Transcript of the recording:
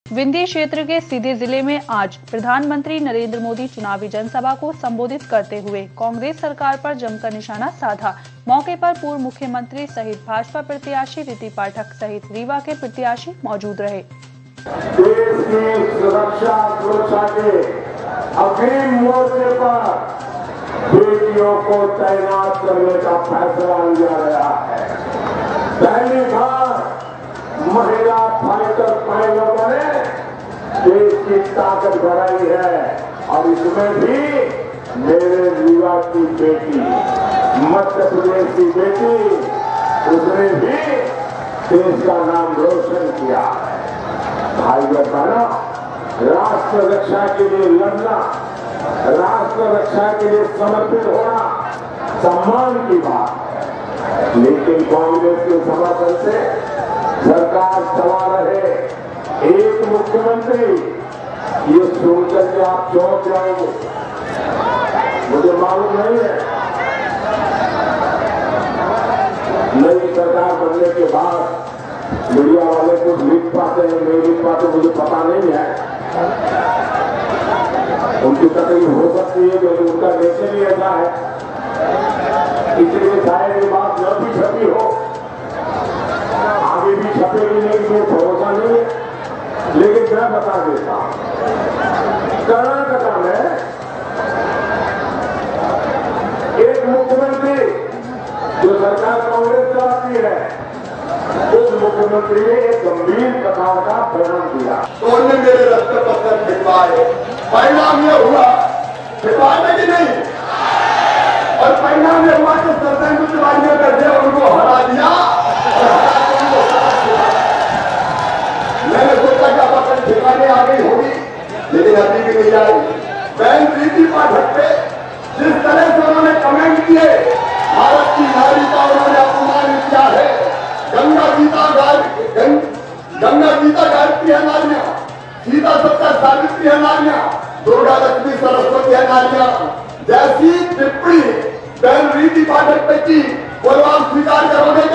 विंध्य क्षेत्र के सीधी जिले में आज प्रधानमंत्री नरेंद्र मोदी चुनावी जनसभा को संबोधित करते हुए कांग्रेस सरकार पर जमकर निशाना साधा। मौके पर पूर्व मुख्यमंत्री सहित भाजपा प्रत्याशी रीति पाठक सहित रीवा के प्रत्याशी मौजूद रहे। देश की सुरक्षा के अग्रिम मोर्चे पर बेटियों को तैनात करने का फैसला लिया गया है। पहली बार महिला फाइटर पायलटों ने देश की ताकत बढ़ाई है और इसमें भी मेरे रीवा की बेटी, मध्य प्रदेश की बेटी, उसने भी देश का नाम रोशन किया है। भाई बहनों, राष्ट्र रक्षा के लिए लड़ना, राष्ट्र रक्षा के लिए समर्पित होना सम्मान की बात है, लेकिन कांग्रेस के समर्थन से सरकार चला रहे एक मुख्यमंत्री, ये सुनकर के आप चौंक जाओगे, मुझे मालूम नहीं है। नई सरकार बनने के बाद मीडिया वाले कुछ लिख पाते हैं, नहीं लिख पाते, मुझे पता नहीं है। उनकी तकलीफ हो सकती है क्योंकि उनका नेचर ही ऐसा है, इसलिए शायद ये बात न भी छपी हो, आगे भी छपेगी नहीं, मुझे भरोसा नहीं है। लेकिन मैं बता देता हूं, कर्नाटक में एक मुख्यमंत्री जो सरकार कांग्रेस चलाती है, उस मुख्यमंत्री ने एक गंभीर प्रकार का बयान दिया। तो उन्होंने मेरे रस्ते पत्थर छिटवाए, परिणाम यह हुआ, छिटवाने की नहीं, और परिणाम यह हुआ कि सरकार कुछ करके उनको हरा दिया। मैंने सोचा कि आप ठिकाने आ गई होगी, लेकिन अभी भी नहीं आई। बहन रीति पाठक पे जिस तरह से उन्होंने कमेंट किए, भारत की नारी का उन्होंने अपमानित किया है। गंगा गीता गायत्री है नारियां, सीता सत्या सावित्री है नारियां, दुर्गा लक्ष्मी सरस्वती है नारियां, जैसी टिप्पणी बहन रीति पाठक पे की, वो आप स्वीकार करोगे